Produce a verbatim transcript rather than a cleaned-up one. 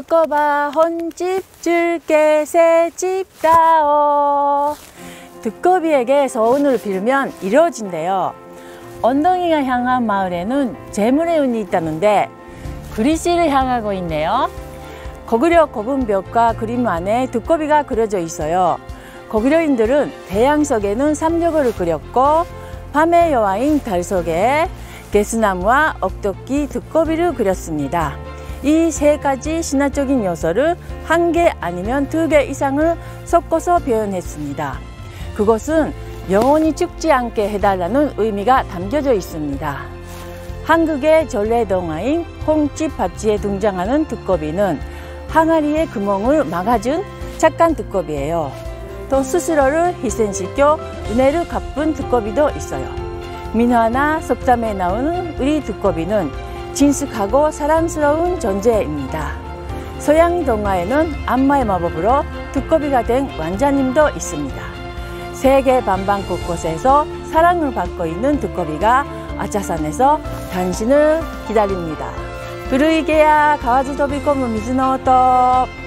두꺼봐 헌집 줄게 새집다오. 두꺼비에게 소원을 빌면 이루어진대요. 엉덩이가 향한 마을에는 재물의 운이 있다는데 그리씨를 향하고 있네요. 고구려 고분 벽과 그림 안에 두꺼비가 그려져 있어요. 고구려인들은 대양석에는 삼려고를 그렸고 밤의 여왕인 달 속에 개수나무와 억도끼, 두꺼비를 그렸습니다. 이 세 가지 신화적인 요소를 한 개 아니면 두 개 이상을 섞어서 표현했습니다. 그것은 영원히 죽지 않게 해달라는 의미가 담겨져 있습니다. 한국의 전래 동화인 홍집 밭지에 등장하는 두꺼비는 항아리의 구멍을 막아준 착한 두꺼비예요. 또 스스로를 희생시켜 은혜를 갚은 두꺼비도 있어요. 민화나 속담에 나오는 우리 두꺼비는 진숙하고 사랑스러운 존재입니다. 서양 동화에는 안마의 마법으로 두꺼비가 된 왕자님도 있습니다. 세계 반방 곳곳에서 사랑을 받고 있는 두꺼비가 아차산에서 당신을 기다립니다. 그루이게야 가와즈 도비코무 미즈노토